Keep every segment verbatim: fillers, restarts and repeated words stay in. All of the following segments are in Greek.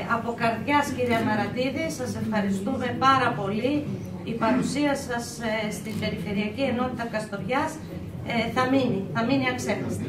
από καρδιάς, κύριε Αμαρατίδη, σας ευχαριστούμε πάρα πολύ. Η παρουσία σας ε, στην Περιφερειακή Ενότητα Καστοριάς ε, θα μείνει, θα μείνει αξέχαστη.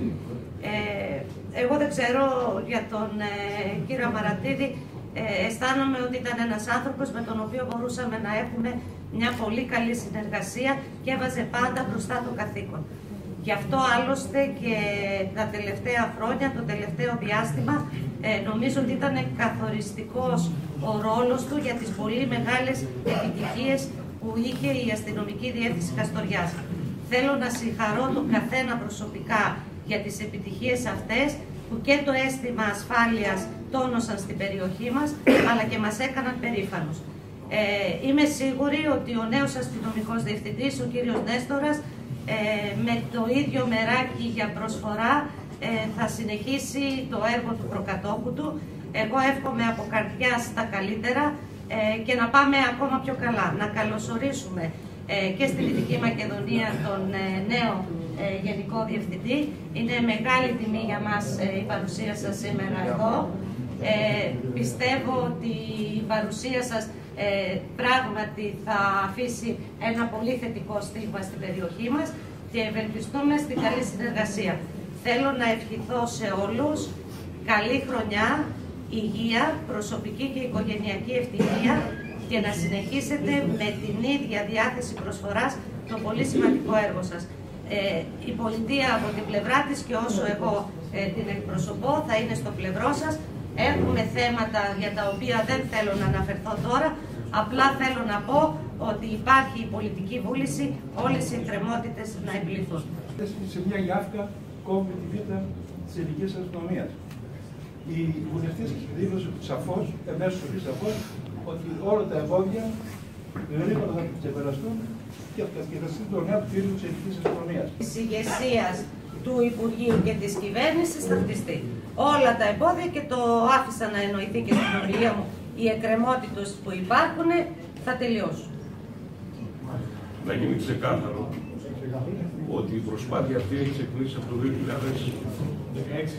Ε, εγώ δεν ξέρω για τον ε, κύριο Αμαρατίδη, ε, αισθάνομαι ότι ήταν ένας άνθρωπος με τον οποίο μπορούσαμε να έχουμε μια πολύ καλή συνεργασία και έβαζε πάντα μπροστά το καθήκον. Γι' αυτό άλλωστε και τα τελευταία χρόνια, το τελευταίο διάστημα, ε, νομίζω ότι ήταν καθοριστικός ο ρόλος του για τις πολύ μεγάλες επιτυχίες που είχε η Αστυνομική Διεύθυνση Καστοριάς. Θέλω να συγχαρώ τον καθένα προσωπικά για τις επιτυχίες αυτές, που και το αίσθημα ασφάλειας τόνωσαν στην περιοχή μας, αλλά και μας έκαναν περήφανους. Ε, είμαι σίγουρη ότι ο νέος αστυνομικός διευθυντής, ο κύριος Νέστορας, ε, με το ίδιο μεράκι για προσφορά ε, θα συνεχίσει το έργο του προκατόχου του. Εγώ εύχομαι από καρδιάς τα καλύτερα ε, και να πάμε ακόμα πιο καλά. Να καλωσορίσουμε ε, και στη Δυτική Μακεδονία τον ε, νέο ε, Γενικό Διευθυντή. Είναι μεγάλη τιμή για μας ε, η παρουσία σας σήμερα εδώ. Ε, πιστεύω ότι η παρουσία σας ε, πράγματι θα αφήσει ένα πολύ θετικό στίγμα στην περιοχή μας και ευελπιστούμε στην καλή συνεργασία. Θέλω να ευχηθώ σε όλους καλή χρονιά, υγεία, προσωπική και οικογενειακή ευτυχία και να συνεχίσετε με την ίδια διάθεση προσφοράς το πολύ σημαντικό έργο σας. Ε, η πολιτεία από την πλευρά της και όσο εγώ ε, την εκπροσωπώ θα είναι στο πλευρό σας. Έχουμε θέματα για τα οποία δεν θέλω να αναφερθώ τώρα, απλά θέλω να πω ότι υπάρχει η πολιτική βούληση όλες οι εκκρεμότητες να επιληθούν. Σε μια γιάφκα κόβουμε τη βήτα της ελληνικής αστυνομίας. Η βουλευτής δήλωσε σαφώς, εμέσως πολύ σαφώς, ότι όλα τα εμπόδια γρήγορα θα ξεπεραστούν και θα στείλει το νέο κτίριο της ελληνικής αστυνομίας. Της ηγεσίας του Υπουργείου και της κυβέρνησης θα χτιστεί. Όλα τα εμπόδια, και το άφησα να εννοηθεί και στην ομιλία μου, οι εκκρεμότητες που υπάρχουν θα τελειώσουν. Να γίνει ξεκάθαρο ότι η προσπάθεια αυτή έχει ξεκινήσει από το δύο χιλιάδες έξι.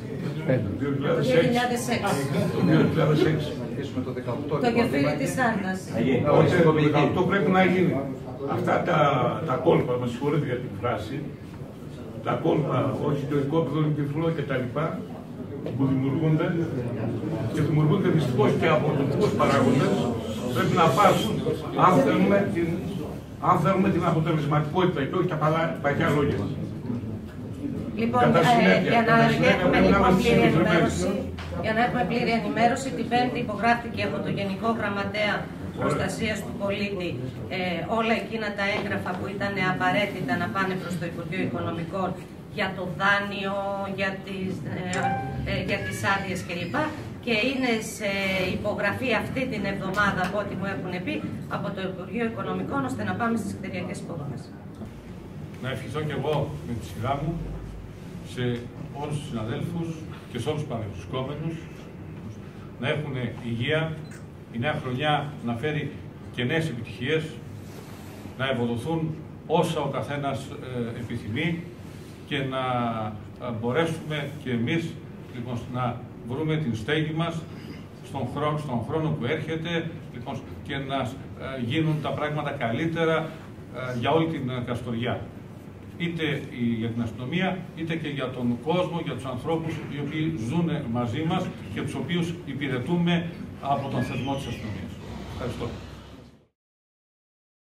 Το δύο χιλιάδες έξι. Το γεφύρι της Σάρνας. Όχι, το δεκαοκτώ πρέπει να γίνει. Αυτά τα, τα κόλπα, με συγχωρείτε για την φράση, τα κόλπα, όχι το οικόπεδο, το τυφλό κτλ. Που δημιουργούνται και δημιουργούνται δυστυχώς και από τοπικούς παράγοντες, πρέπει να πάρουν αν θέλουμε την, αν θέλουμε την αποτελεσματικότητα και όχι τα παλιά λόγια. Λοιπόν, ε, για, να έχουμε, λοιπόν, πλήρη ενημέρωση, για να έχουμε πλήρη ενημέρωση, την Πέμπτη υπογράφηκε από το Γενικό Γραμματέα Προστασίας του Πολίτη ε, όλα εκείνα τα έγγραφα που ήταν απαραίτητα να πάνε προς το Υπουργείο Οικονομικών για το δάνειο, για τις, ε, ε, για τις άδειες κλπ. Και είναι σε υπογραφή αυτή την εβδομάδα, από ό,τι μου έχουν πει, από το Υπουργείο Οικονομικών, ώστε να πάμε στις κτηριακές υποδομές. Να ευχηθώ και εγώ με τη σειρά μου σε όλους τους συναδέλφους και σε όλους τους παρευρισκόμενους να έχουν υγεία, η νέα χρονιά να φέρει και νέες επιτυχίες, να ευοδοθούν όσα ο καθένας ε, επιθυμεί και να μπορέσουμε και εμείς λοιπόν, να βρούμε την στέγη μας στον χρόνο, στον χρόνο που έρχεται λοιπόν, και να γίνουν τα πράγματα καλύτερα για όλη την Καστοριά. Είτε για την αστυνομία, είτε και για τον κόσμο, για τους ανθρώπους οι οποίοι ζουν μαζί μας και τους οποίους υπηρετούμε από τον θεσμό της αστυνομίας. Ευχαριστώ.